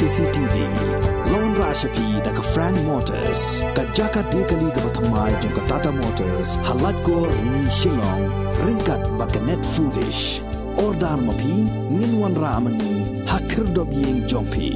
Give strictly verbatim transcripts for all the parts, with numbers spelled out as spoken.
K C T V Lawan Rashapi da ka Frank Motors ka jaka dekali ka bathamai jong ka Tata Motors halat ko ni Shillong ringkat ba ka Net Foodish Ordar mapi nginwan ramani hakir dob yeng jongpi.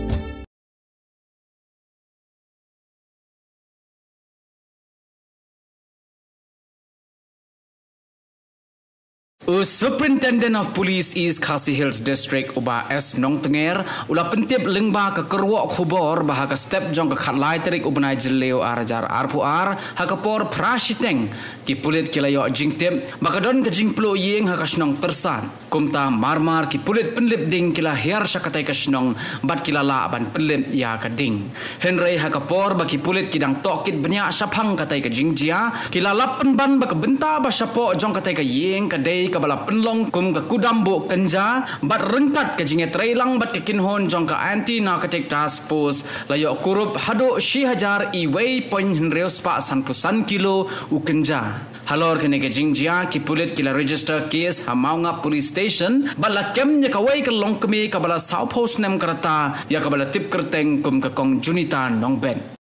Superintendent of Police East Khasi Hills District uba S Nong Tenger ula pentip lengba ke kerwa khubor bah ka step jong ka khatlai terik ubnai jelleo arajar arpu ar ha ka por prashiteng ki pulit kilayo jingtep makadon ka jingplo yeng ha ka snong tersan kumta marmar ki pulit penlip ding kila her sakatai ka snong bat kila la ban penlip ya ka ding henry ha ka por ba ki pulit kidang tokit benya sapang katai ka jingjia kila lapen ban ba ka benta ba sapo jong katai ka yeng ka dei kabala penlong kum ka kudambo kenja bat rengkat ke jinge trailang bat ke kinhon jong ka anti narcotic task force layo kurup hado shi hajar i wei point henreos pa san pusan kilo u kenja halor kene ke jingjia ki pulit kila register case ha maunga police station bala kem nya ka wei ka long kemi kabala south post nem karata ya kabala tip kerteng kum ka kong junita nong ben